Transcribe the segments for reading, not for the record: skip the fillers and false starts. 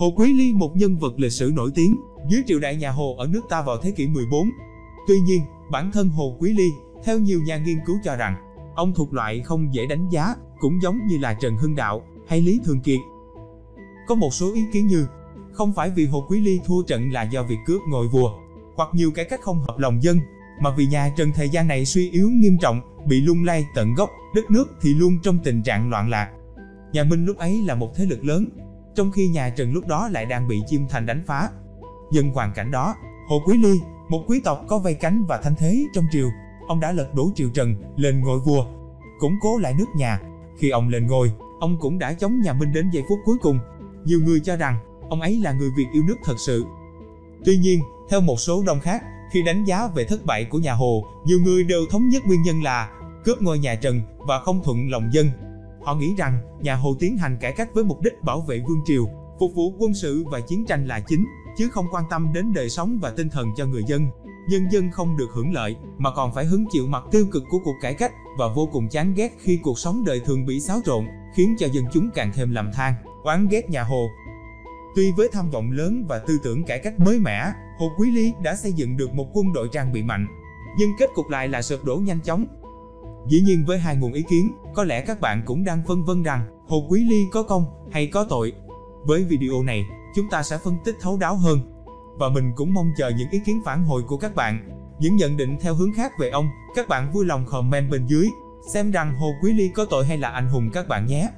Hồ Quý Ly, một nhân vật lịch sử nổi tiếng dưới triều đại nhà Hồ ở nước ta vào thế kỷ 14. Tuy nhiên, bản thân Hồ Quý Ly, theo nhiều nhà nghiên cứu cho rằng, ông thuộc loại không dễ đánh giá, cũng giống như là Trần Hưng Đạo hay Lý Thường Kiệt. Có một số ý kiến như, không phải vì Hồ Quý Ly thua trận là do việc cướp ngôi vua, hoặc nhiều cải cách không hợp lòng dân, mà vì nhà Trần thời gian này suy yếu nghiêm trọng, bị lung lay tận gốc, đất nước thì luôn trong tình trạng loạn lạc. Nhà Minh lúc ấy là một thế lực lớn, trong khi nhà Trần lúc đó lại đang bị Chiêm Thành đánh phá. Dân hoàn cảnh đó, Hồ Quý Ly, một quý tộc có vây cánh và thanh thế trong triều, ông đã lật đổ triều Trần, lên ngôi vua, củng cố lại nước nhà. Khi ông lên ngôi, ông cũng đã chống nhà Minh đến giây phút cuối cùng. Nhiều người cho rằng, ông ấy là người Việt yêu nước thật sự. Tuy nhiên, theo một số đông khác, khi đánh giá về thất bại của nhà Hồ, nhiều người đều thống nhất nguyên nhân là cướp ngôi nhà Trần và không thuận lòng dân. Họ nghĩ rằng, nhà Hồ tiến hành cải cách với mục đích bảo vệ vương triều, phục vụ quân sự và chiến tranh là chính, chứ không quan tâm đến đời sống và tinh thần cho người dân. Nhân dân không được hưởng lợi, mà còn phải hứng chịu mặt tiêu cực của cuộc cải cách, và vô cùng chán ghét khi cuộc sống đời thường bị xáo trộn, khiến cho dân chúng càng thêm lầm than, oán ghét nhà Hồ. Tuy với tham vọng lớn và tư tưởng cải cách mới mẻ, Hồ Quý Ly đã xây dựng được một quân đội trang bị mạnh, nhưng kết cục lại là sụp đổ nhanh chóng. Dĩ nhiên với hai nguồn ý kiến, có lẽ các bạn cũng đang phân vân rằng Hồ Quý Ly có công hay có tội. Với video này, chúng ta sẽ phân tích thấu đáo hơn. Và mình cũng mong chờ những ý kiến phản hồi của các bạn, những nhận định theo hướng khác về ông. Các bạn vui lòng comment bên dưới, xem rằng Hồ Quý Ly có tội hay là anh hùng các bạn nhé.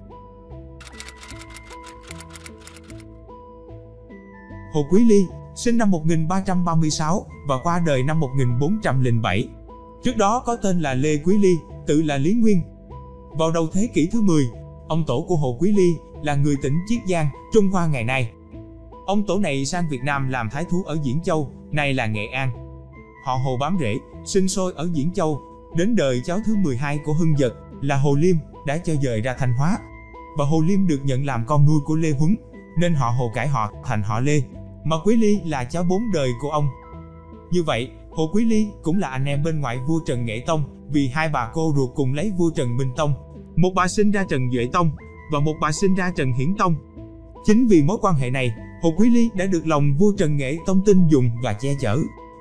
Hồ Quý Ly, sinh năm 1336 và qua đời năm 1407. Trước đó có tên là Lê Quý Ly, tự là Lý Nguyên. Vào đầu thế kỷ thứ 10, ông tổ của Hồ Quý Ly là người tỉnh Chiết Giang, Trung Hoa ngày nay. Ông tổ này sang Việt Nam làm thái thú ở Diễn Châu, nay là Nghệ An. Họ Hồ bám rễ, sinh sôi ở Diễn Châu, đến đời cháu thứ 12 của Hưng Dật là Hồ Liêm đã cho dời ra Thanh Hóa. Và Hồ Liêm được nhận làm con nuôi của Lê Huấn, nên họ Hồ cải họ thành họ Lê, mà Quý Ly là cháu 4 đời của ông. Như vậy, Hồ Quý Ly cũng là anh em bên ngoại vua Trần Nghệ Tông, vì hai bà cô ruột cùng lấy vua Trần Minh Tông. Một bà sinh ra Trần Duệ Tông, và một bà sinh ra Trần Hiển Tông. Chính vì mối quan hệ này, Hồ Quý Ly đã được lòng vua Trần Nghệ Tông tin dùng và che chở.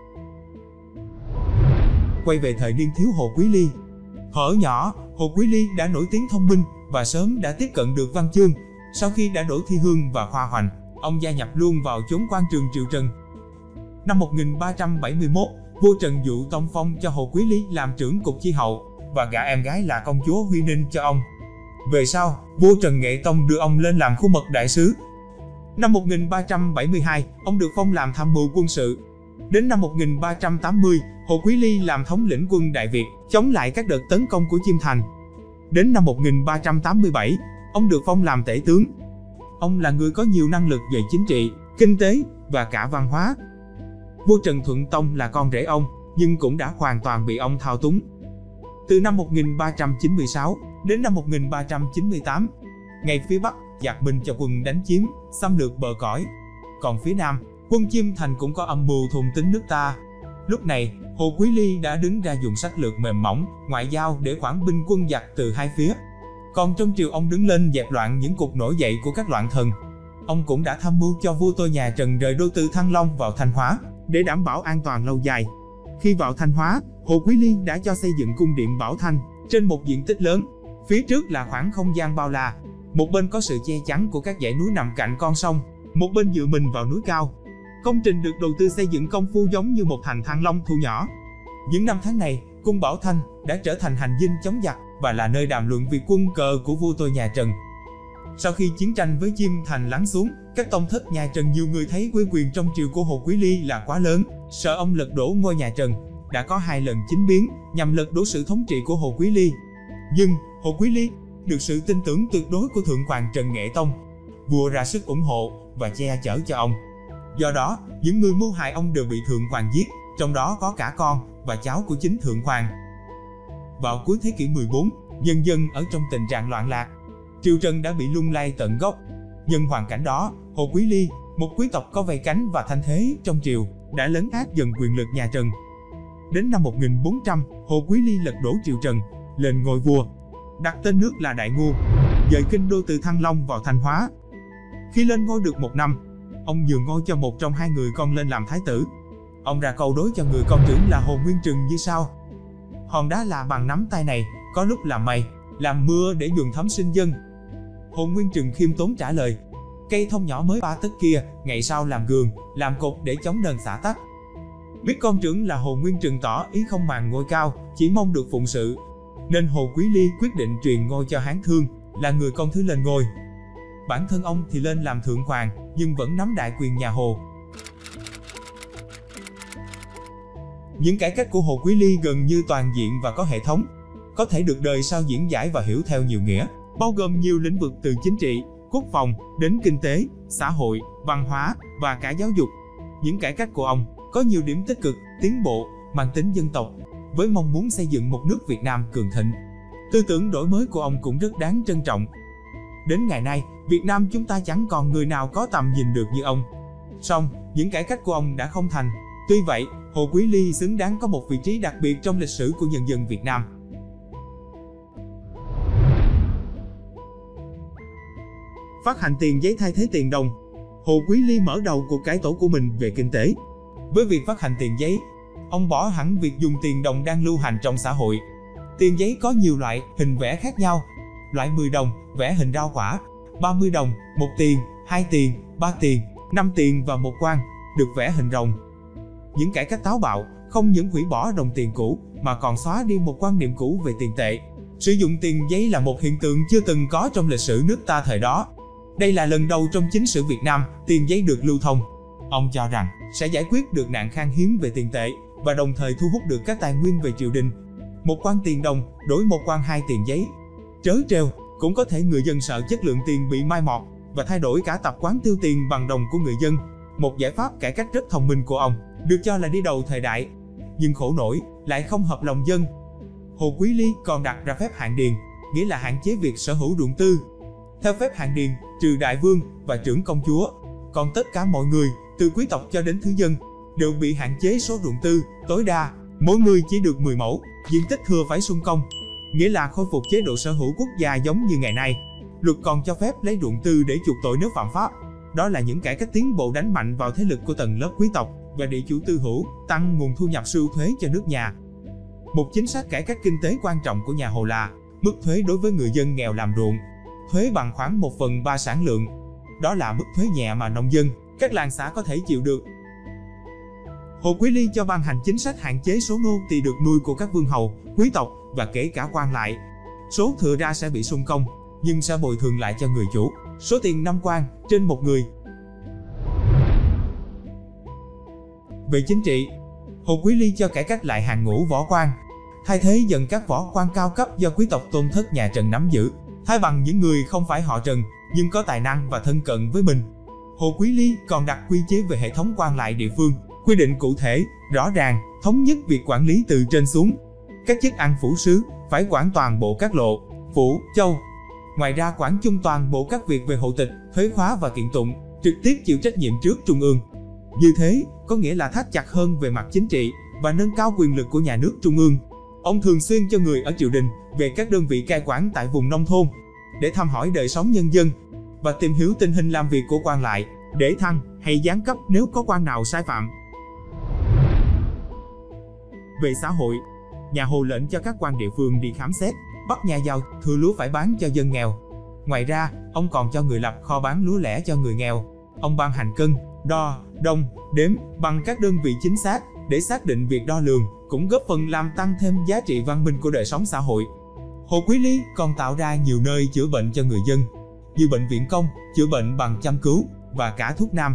Quay về thời niên thiếu Hồ Quý Ly. Thuở nhỏ, Hồ Quý Ly đã nổi tiếng thông minh và sớm đã tiếp cận được văn chương. Sau khi đã đỗ thi hương và khoa hoành, ông gia nhập luôn vào chốn quan trường triều Trần. Năm 1371, vua Trần Dụ Tông phong cho Hồ Quý Ly làm trưởng cục chi hậu và gả em gái là công chúa Huy Ninh cho ông. Về sau, vua Trần Nghệ Tông đưa ông lên làm khu mật đại sứ. Năm 1372, ông được phong làm tham mưu quân sự. Đến năm 1380, Hồ Quý Ly làm thống lĩnh quân Đại Việt, chống lại các đợt tấn công của Chiêm Thành. Đến năm 1387, ông được phong làm tể tướng. Ông là người có nhiều năng lực về chính trị, kinh tế và cả văn hóa. Vua Trần Thuận Tông là con rể ông, nhưng cũng đã hoàn toàn bị ông thao túng. Từ năm 1396 đến năm 1398, ngay phía Bắc, giặc Minh cho quân đánh chiếm, xâm lược bờ cõi. Còn phía Nam, quân Chiêm Thành cũng có âm mưu thôn tính nước ta. Lúc này, Hồ Quý Ly đã đứng ra dùng sách lược mềm mỏng, ngoại giao để khoản binh quân giặc từ hai phía. Còn trong triều ông đứng lên dẹp loạn những cuộc nổi dậy của các loạn thần. Ông cũng đã tham mưu cho vua tôi nhà Trần rời đô từ Thăng Long vào Thanh Hóa, để đảm bảo an toàn lâu dài. Khi vào Thanh Hóa, Hồ Quý Ly đã cho xây dựng cung điện Bảo Thanh trên một diện tích lớn. Phía trước là khoảng không gian bao la. Một bên có sự che chắn của các dãy núi nằm cạnh con sông, một bên dựa mình vào núi cao. Công trình được đầu tư xây dựng công phu giống như một thành Thăng Long thu nhỏ. Những năm tháng này, cung Bảo Thanh đã trở thành hành dinh chống giặc và là nơi đàm luận việc quân cờ của vua tôi nhà Trần. Sau khi chiến tranh với Chiêm Thành lắng xuống, các tông thất nhà Trần nhiều người thấy uy quyền trong triều của Hồ Quý Ly là quá lớn, sợ ông lật đổ ngôi nhà Trần. Đã có 2 lần chính biến nhằm lật đổ sự thống trị của Hồ Quý Ly. Nhưng Hồ Quý Ly được sự tin tưởng tuyệt đối của Thượng Hoàng Trần Nghệ Tông. Vua ra sức ủng hộ và che chở cho ông. Do đó, những người mưu hại ông đều bị Thượng Hoàng giết, trong đó có cả con và cháu của chính Thượng Hoàng. Vào cuối thế kỷ 14, nhân dân ở trong tình trạng loạn lạc. Triều Trần đã bị lung lay tận gốc. Nhân hoàn cảnh đó, Hồ Quý Ly, một quý tộc có vây cánh và thanh thế trong triều, đã lấn át dần quyền lực nhà Trần. Đến năm 1400, Hồ Quý Ly lật đổ triều Trần, lên ngôi vua, đặt tên nước là Đại Ngô, dời kinh đô từ Thăng Long vào Thanh Hóa. Khi lên ngôi được 1 năm, ông nhường ngôi cho một trong hai người con lên làm thái tử. Ông ra câu đối cho người con trưởng là Hồ Nguyên Trừng như sau: hòn đá là bằng nắm tay này, có lúc làm mây, làm mưa để nhuần thấm sinh dân. Hồ Nguyên Trừng khiêm tốn trả lời: cây thông nhỏ mới 3 tấc kia, ngày sau làm gường, làm cột để chống nền xả tắc. Biết con trưởng là Hồ Nguyên Trừng tỏ ý không màng ngôi cao, chỉ mong được phụng sự, nên Hồ Quý Ly quyết định truyền ngôi cho Hán Thương, là người con thứ lên ngôi. Bản thân ông thì lên làm thượng hoàng, nhưng vẫn nắm đại quyền nhà Hồ. Những cải cách của Hồ Quý Ly gần như toàn diện và có hệ thống, có thể được đời sau diễn giải và hiểu theo nhiều nghĩa, bao gồm nhiều lĩnh vực từ chính trị, quốc phòng đến kinh tế, xã hội, văn hóa và cả giáo dục. Những cải cách của ông có nhiều điểm tích cực, tiến bộ, mang tính dân tộc, với mong muốn xây dựng một nước Việt Nam cường thịnh. Tư tưởng đổi mới của ông cũng rất đáng trân trọng. Đến ngày nay, Việt Nam chúng ta chẳng còn người nào có tầm nhìn được như ông. Song, những cải cách của ông đã không thành. Tuy vậy, Hồ Quý Ly xứng đáng có một vị trí đặc biệt trong lịch sử của nhân dân Việt Nam. Phát hành tiền giấy thay thế tiền đồng. Hồ Quý Ly mở đầu cuộc cải tổ của mình về kinh tế. Với việc phát hành tiền giấy, ông bỏ hẳn việc dùng tiền đồng đang lưu hành trong xã hội. Tiền giấy có nhiều loại, hình vẽ khác nhau. Loại 10 đồng, vẽ hình rau quả, 30 đồng, 1 tiền, 2 tiền, 3 tiền, 5 tiền và 1 quan, được vẽ hình rồng. Những cải cách táo bạo không những hủy bỏ đồng tiền cũ mà còn xóa đi một quan niệm cũ về tiền tệ. Sử dụng tiền giấy là một hiện tượng chưa từng có trong lịch sử nước ta thời đó. Đây là lần đầu trong chính sử Việt Nam tiền giấy được lưu thông. Ông cho rằng sẽ giải quyết được nạn khan hiếm về tiền tệ và đồng thời thu hút được các tài nguyên về triều đình. Một quan tiền đồng đổi một quan 2 tiền giấy. Trớ trêu, cũng có thể người dân sợ chất lượng tiền bị mai một và thay đổi cả tập quán tiêu tiền bằng đồng của người dân. Một giải pháp cải cách rất thông minh của ông, được cho là đi đầu thời đại, nhưng khổ nổi lại không hợp lòng dân. Hồ Quý Ly còn đặt ra phép hạn điền, nghĩa là hạn chế việc sở hữu ruộng tư. Theo phép hạn điền, trừ đại vương và trưởng công chúa, còn tất cả mọi người, từ quý tộc cho đến thứ dân, đều bị hạn chế số ruộng tư, tối đa, mỗi người chỉ được 10 mẫu, diện tích thừa phải sung công, nghĩa là khôi phục chế độ sở hữu quốc gia giống như ngày nay. Luật còn cho phép lấy ruộng tư để chuộc tội nếu phạm pháp. Đó là những cải cách tiến bộ đánh mạnh vào thế lực của tầng lớp quý tộc và địa chủ tư hữu, tăng nguồn thu nhập sưu thuế cho nước nhà. Một chính sách cải cách kinh tế quan trọng của nhà Hồ là mức thuế đối với người dân nghèo làm ruộng, thuế bằng khoảng 1/3 sản lượng. Đó là mức thuế nhẹ mà nông dân, các làng xã có thể chịu được. Hồ Quý Ly cho ban hành chính sách hạn chế số nô tỳ được nuôi của các vương hầu, quý tộc và kể cả quan lại. Số thừa ra sẽ bị sung công, nhưng sẽ bồi thường lại cho người chủ số tiền 5 quan trên một người. Về chính trị, Hồ Quý Ly cho cải cách lại hàng ngũ võ quan, thay thế dần các võ quan cao cấp do quý tộc tôn thất nhà Trần nắm giữ, thay bằng những người không phải họ Trần nhưng có tài năng và thân cận với mình. Hồ Quý Ly còn đặt quy chế về hệ thống quan lại địa phương, quy định cụ thể, rõ ràng, thống nhất việc quản lý từ trên xuống. Các chức ăn phủ sứ phải quản toàn bộ các lộ, phủ, châu. Ngoài ra quản chung toàn bộ các việc về hộ tịch, thuế khóa và kiện tụng, trực tiếp chịu trách nhiệm trước Trung ương. Như thế, có nghĩa là thắt chặt hơn về mặt chính trị và nâng cao quyền lực của nhà nước Trung ương. Ông thường xuyên cho người ở triều đình về các đơn vị cai quản tại vùng nông thôn để thăm hỏi đời sống nhân dân và tìm hiểu tình hình làm việc của quan lại để thăng hay giáng cấp nếu có quan nào sai phạm. Về xã hội, nhà Hồ lệnh cho các quan địa phương đi khám xét, bắt nhà giàu thừa lúa phải bán cho dân nghèo. Ngoài ra, ông còn cho người lập kho bán lúa lẻ cho người nghèo. Ông ban hành cân, đo, đong, đếm bằng các đơn vị chính xác để xác định việc đo lường, cũng góp phần làm tăng thêm giá trị văn minh của đời sống xã hội. Hồ Quý Ly còn tạo ra nhiều nơi chữa bệnh cho người dân, như bệnh viện công, chữa bệnh bằng châm cứu và cả thuốc nam.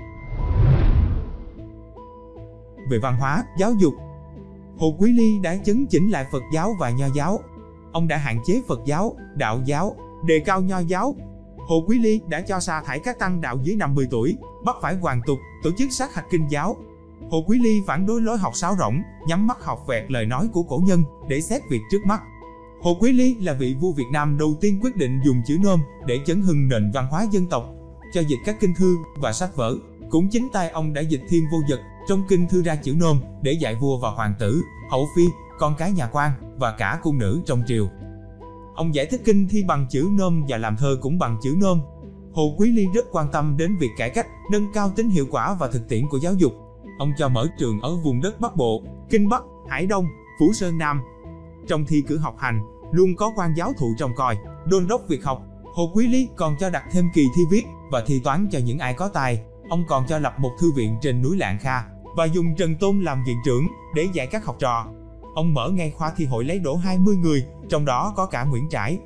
Về văn hóa, giáo dục, Hồ Quý Ly đã chấn chỉnh lại Phật giáo và Nho giáo. Ông đã hạn chế Phật giáo, Đạo giáo, đề cao Nho giáo. Hồ Quý Ly đã cho sa thải các tăng đạo dưới 50 tuổi, bắt phải hoàn tục, tổ chức sát hạch kinh giáo. Hồ Quý Ly phản đối lối học sáo rỗng, nhắm mắt học vẹt lời nói của cổ nhân để xét việc trước mắt. Hồ Quý Ly là vị vua Việt Nam đầu tiên quyết định dùng chữ nôm để chấn hưng nền văn hóa dân tộc, cho dịch các kinh thư và sách vở. Cũng chính tay ông đã dịch Thiên Vô Vật trong kinh thư ra chữ nôm để dạy vua và hoàng tử, hậu phi, con cái nhà quan và cả cung nữ trong triều. Ông giải thích kinh thi bằng chữ nôm và làm thơ cũng bằng chữ nôm. Hồ Quý Ly rất quan tâm đến việc cải cách, nâng cao tính hiệu quả và thực tiễn của giáo dục. Ông cho mở trường ở vùng đất Bắc Bộ, Kinh Bắc, Hải Đông, Phủ Sơn Nam. Trong thi cử học hành, luôn có quan giáo thụ trông coi, đôn đốc việc học. Hồ Quý Ly còn cho đặt thêm kỳ thi viết và thi toán cho những ai có tài. Ông còn cho lập một thư viện trên núi Lạng Kha và dùng Trần Tôn làm viện trưởng để dạy các học trò. Ông mở ngay khoa thi hội lấy đỗ 20 người, trong đó có cả Nguyễn Trãi.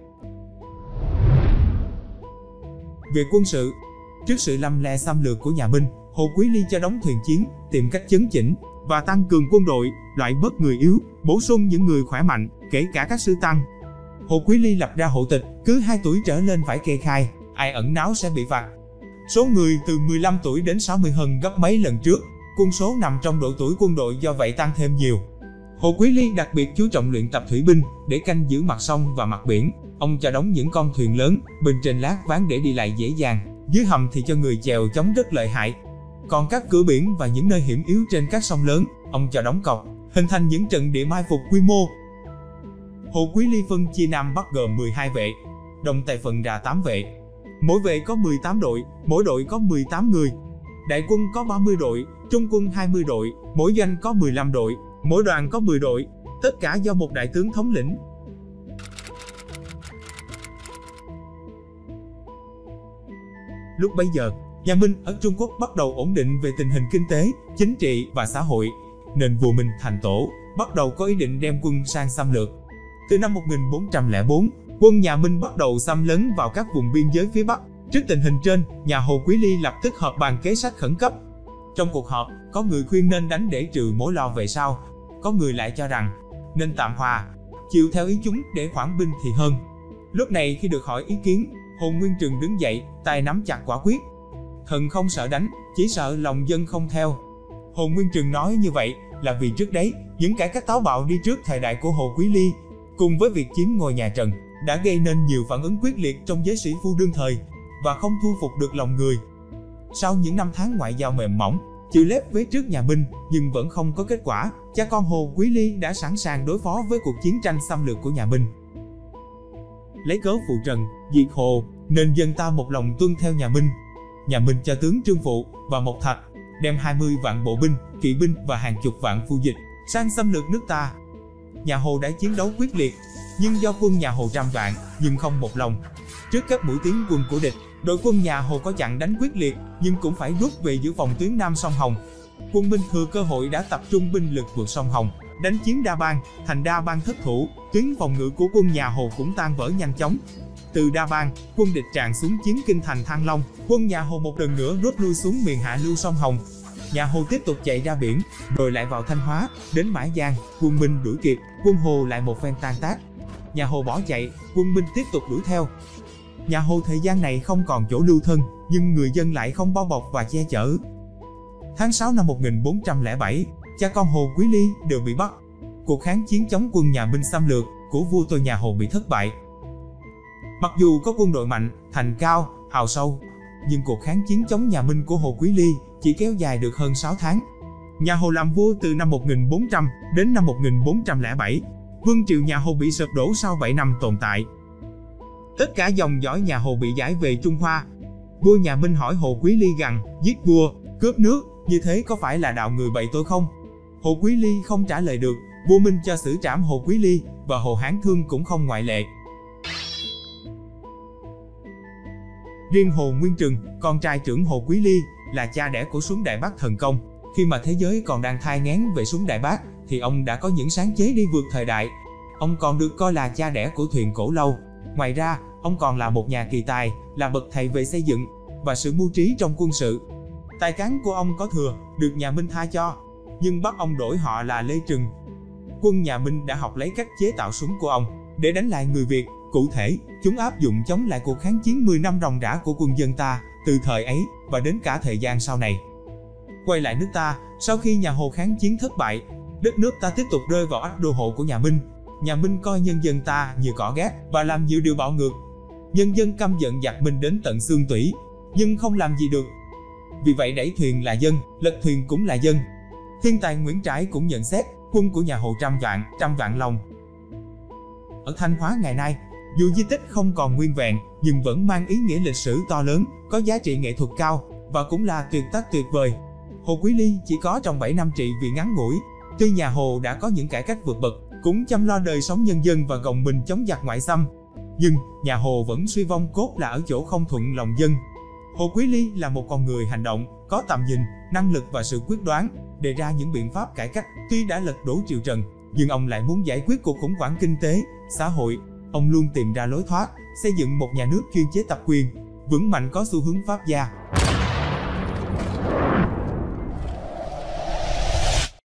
Về quân sự, trước sự lăm le xâm lược của nhà Minh, Hồ Quý Ly cho đóng thuyền chiến, tìm cách chấn chỉnh và tăng cường quân đội, loại bớt người yếu, bổ sung những người khỏe mạnh, kể cả các sư tăng. Hồ Quý Ly lập ra hộ tịch, cứ 2 tuổi trở lên phải kê khai, ai ẩn náu sẽ bị phạt. Số người từ 15 tuổi đến 60 hơn gấp mấy lần trước, quân số nằm trong độ tuổi quân đội do vậy tăng thêm nhiều. Hồ Quý Ly đặc biệt chú trọng luyện tập thủy binh để canh giữ mặt sông và mặt biển. Ông cho đóng những con thuyền lớn, bên trên lát ván để đi lại dễ dàng, dưới hầm thì cho người chèo chống rất lợi hại. Còn các cửa biển và những nơi hiểm yếu trên các sông lớn, ông cho đóng cọc, hình thành những trận địa mai phục quy mô. Hồ Quý Ly phân chia Nam Bắc gồm 12 vệ, Đông Tây phân ra 8 vệ. Mỗi vệ có 18 đội, mỗi đội có 18 người. Đại quân có 30 đội, trung quân 20 đội, mỗi doanh có 15 đội, mỗi đoàn có 10 đội, tất cả do một đại tướng thống lĩnh. Lúc bấy giờ, nhà Minh ở Trung Quốc bắt đầu ổn định về tình hình kinh tế, chính trị và xã hội, nên vua Minh Thành Tổ bắt đầu có ý định đem quân sang xâm lược. Từ năm 1404, quân nhà Minh bắt đầu xâm lấn vào các vùng biên giới phía Bắc. Trước tình hình trên, nhà Hồ Quý Ly lập tức họp bàn kế sách khẩn cấp. Trong cuộc họp, có người khuyên nên đánh để trừ mối lo về sau, có người lại cho rằng nên tạm hòa, chịu theo ý chúng để khoản binh thì hơn. Lúc này khi được hỏi ý kiến, Hồ Nguyên Trừng đứng dậy, tay nắm chặt quả quyết. Thần không sợ đánh, chỉ sợ lòng dân không theo. Hồ Nguyên Trừng nói như vậy là vì trước đấy, những cải cách táo bạo đi trước thời đại của Hồ Quý Ly, cùng với việc chiếm ngôi nhà Trần, đã gây nên nhiều phản ứng quyết liệt trong giới sĩ phu đương thời và không thu phục được lòng người. Sau những năm tháng ngoại giao mềm mỏng, chịu lép vế trước nhà Minh nhưng vẫn không có kết quả, cha con Hồ Quý Ly đã sẵn sàng đối phó với cuộc chiến tranh xâm lược của nhà Minh. Lấy cớ phụ Trần, diệt Hồ, nên dân ta một lòng tuân theo nhà Minh. Nhà Minh cho tướng Trương Phụ và Mộc Thạch đem 20 vạn bộ binh, kỵ binh và hàng chục vạn phu dịch sang xâm lược nước ta. Nhà Hồ đã chiến đấu quyết liệt, nhưng do quân nhà Hồ trăm vạn nhưng không một lòng. Trước các mũi tiến quân của địch, đội quân nhà Hồ có chặn đánh quyết liệt nhưng cũng phải rút về giữ phòng tuyến Nam sông Hồng. Quân Minh thừa cơ hội đã tập trung binh lực vượt sông Hồng, đánh chiếm Đa Bang, thành Đa Bang thất thủ, tuyến phòng ngự của quân nhà Hồ cũng tan vỡ nhanh chóng. Từ Đa Bang, quân địch tràn xuống chiến kinh thành Thăng Long, quân nhà Hồ một lần nữa rút lui xuống miền hạ lưu sông Hồng. Nhà Hồ tiếp tục chạy ra biển, rồi lại vào Thanh Hóa, đến Mã Giang, quân Minh đuổi kịp, quân Hồ lại một phen tan tác. Nhà Hồ bỏ chạy, quân Minh tiếp tục đuổi theo. Nhà Hồ thời gian này không còn chỗ lưu thân, nhưng người dân lại không bao bọc và che chở. Tháng 6 năm 1407, cha con Hồ Quý Ly đều bị bắt. Cuộc kháng chiến chống quân nhà Minh xâm lược của vua tôi nhà Hồ bị thất bại. Mặc dù có quân đội mạnh, thành cao, hào sâu, nhưng cuộc kháng chiến chống nhà Minh của Hồ Quý Ly chỉ kéo dài được hơn 6 tháng. Nhà Hồ làm vua từ năm 1400 đến năm 1407. Vương triều nhà Hồ bị sụp đổ sau 7 năm tồn tại. Tất cả dòng dõi nhà Hồ bị giải về Trung Hoa. Vua nhà Minh hỏi Hồ Quý Ly rằng, giết vua, cướp nước, như thế có phải là đạo người bậy tôi không? Hồ Quý Ly không trả lời được, vua Minh cho xử trảm Hồ Quý Ly, và Hồ Hán Thương cũng không ngoại lệ. Riêng Hồ Nguyên Trừng, con trai trưởng Hồ Quý Ly, là cha đẻ của súng Đại Bác thần công. Khi mà thế giới còn đang thai nghén về súng Đại Bác, thì ông đã có những sáng chế đi vượt thời đại. Ông còn được coi là cha đẻ của thuyền Cổ Lâu. Ngoài ra, ông còn là một nhà kỳ tài, là bậc thầy về xây dựng và sự mưu trí trong quân sự. Tài cán của ông có thừa, được nhà Minh tha cho, nhưng bắt ông đổi họ là Lê Trừng. Quân nhà Minh đã học lấy cách chế tạo súng của ông để đánh lại người Việt. Cụ thể, chúng áp dụng chống lại cuộc kháng chiến 10 năm ròng rã của quân dân ta, từ thời ấy và đến cả thời gian sau này. Quay lại nước ta, sau khi nhà Hồ kháng chiến thất bại, đất nước ta tiếp tục rơi vào ách đô hộ của nhà Minh. Nhà Minh coi nhân dân ta như cỏ ghét và làm nhiều điều bạo ngược. Nhân dân căm giận giặc Minh đến tận xương tủy, nhưng không làm gì được. Vì vậy đẩy thuyền là dân, lật thuyền cũng là dân. Thiên tài Nguyễn Trãi cũng nhận xét, quân của nhà Hồ trăm vạn lòng. Ở Thanh Hóa ngày nay, Dù di tích không còn nguyên vẹn, nhưng vẫn mang ý nghĩa lịch sử to lớn, có giá trị nghệ thuật cao, và cũng là tuyệt tác tuyệt vời. Hồ Quý Ly chỉ có trong 7 năm trị vì ngắn ngủi. Tuy nhà Hồ đã có những cải cách vượt bậc, cũng chăm lo đời sống nhân dân và gồng mình chống giặc ngoại xâm, nhưng nhà Hồ vẫn suy vong cốt là ở chỗ không thuận lòng dân. Hồ Quý Ly là một con người hành động, có tầm nhìn, năng lực và sự quyết đoán, đề ra những biện pháp cải cách. Tuy đã lật đổ triều Trần, nhưng ông lại muốn giải quyết cuộc khủng hoảng kinh tế, xã hội. Ông luôn tìm ra lối thoát, xây dựng một nhà nước chuyên chế tập quyền, vững mạnh có xu hướng Pháp gia.